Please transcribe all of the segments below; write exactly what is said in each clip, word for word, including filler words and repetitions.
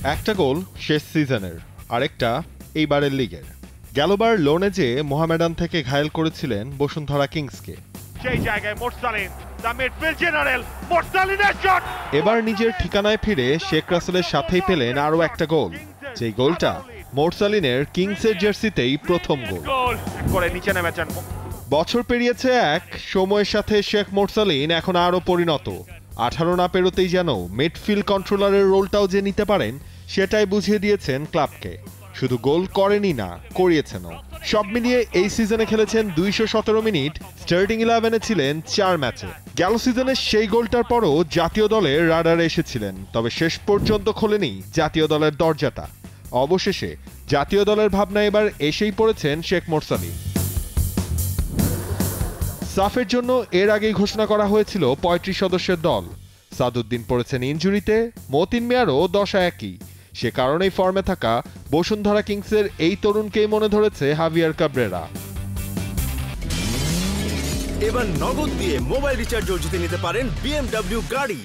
একটা গোল শেষ সিজনের, আরেকটা এইবারের লিগের। গেলবার লোনে যে মোহামেডান থেকে ঘায়েল করেছিলেন বসুন্ধরা কিংসকে। সেই জায়গায় মোরসালিন, দ্য মিডফিল্ড জেনারেল, মোরসালিনের শট। এবার নিজের ঠিকানায় ফিরে শেখ রাসেলের সাথেই পেলেন আরও একটা গোল, যেই গোলটা মোরসালিনের কিংসের জার্সিতেই প্রথম গোল। করে নিচে নেমেছেন। বছর পেরিয়েছে এক, সময়ের সাথে শেখ মোরসালিন এখন আরও পরিণত। আঠারো না পেরোতেই যেন মিডফিল্ড কন্ট্রোলারের রোলটাও যে নিতে পারেন সেটাই বুঝিয়ে দিয়েছেন ক্লাবকে। শুধু গোল করেনি না, করিয়েছেনও। সব মিলিয়ে এই সিজনে খেলেছেন দুইশো সতেরো মিনিট, স্টার্টিং ইলেভেনে ছিলেন চার ম্যাচে। গেল সিজনে সেই গোলটার পরও জাতীয় দলের রাডারে এসেছিলেন, তবে শেষ পর্যন্ত খোলেনি জাতীয় দলের দরজাটা। অবশেষে জাতীয় দলের ভাবনা এবার এসেই পড়েছেন শেখ মোরসালিন। সাফের জন্য এর আগেই ঘোষণা করা হয়েছিল পঁয়ত্রিশ সদস্যের দল। সাদুদ্দিন পড়েছেন ইনজুরিতে, মতিন মিয়ারও দশা একই। সে কারণেই ফর্মে থাকা বসুন্ধরা কিংসের এই তরুণকেই মনে ধরেছে হাভিয়ার কাবরেরা। এবার নগদ দিয়ে মোবাইল রিচার্জও জিতে নিতে পারেন বিএমডব্লিউ গাড়ি।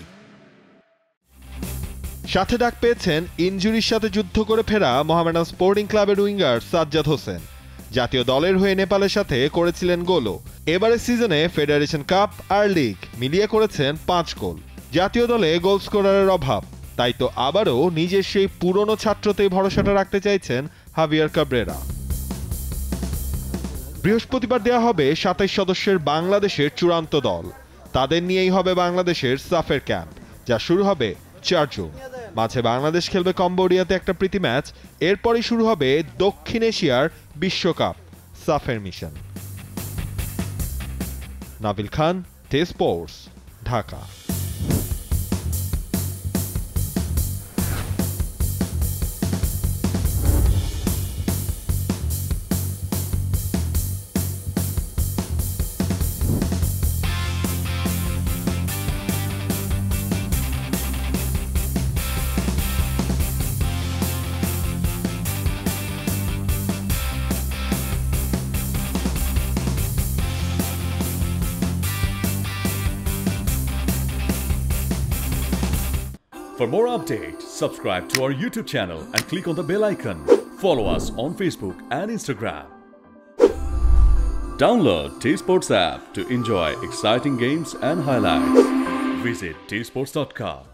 সাথে ডাক পেয়েছেন ইনজুরির সাথে যুদ্ধ করে ফেরা মোহামেডান স্পোর্টিং ক্লাবের উইঙ্গার সাজ্জাদ হোসেন। জাতীয় দলের হয়ে নেপালের সাথে করেছিলেন গোলও। এবারের সিজনে ফেডারেশন কাপ আর লিগ মিলিয়ে করেছেন পাঁচ গোল। জাতীয় দলে গোল স্কোরারের অভাব, তাই তো আবারও নিজের সেই পুরনো ছাত্রতেই ভরসাটা রাখতে চাইছেন হাভিয়ার কাবরেরা। বৃহস্পতিবার দেওয়া হবে সাতাইশ সদস্যের বাংলাদেশের চূড়ান্ত দল। তাদের নিয়েই হবে বাংলাদেশের সাফের ক্যাম্প, যা শুরু হবে চার জুন। মাঝে বাংলাদেশ খেলবে কম্বোডিয়াতে একটা প্রীতি ম্যাচ। এরপরই শুরু হবে দক্ষিণ এশিয়ার বিশ্বকাপ সাফের মিশন। Nabil Khan, T Sports, Dhaka. For more updates, subscribe to our YouTube channel and click on the bell icon. Follow us on Facebook and Instagram. Download TSports app to enjoy exciting games and highlights. Visit T sports dot com.